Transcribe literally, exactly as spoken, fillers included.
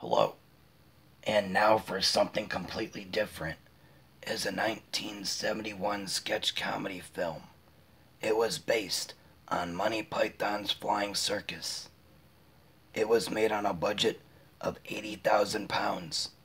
Hello. And now for something completely different is a nineteen seventy-one sketch comedy film. It was based on Monty Python's Flying Circus. It was made on a budget of eighty thousand pounds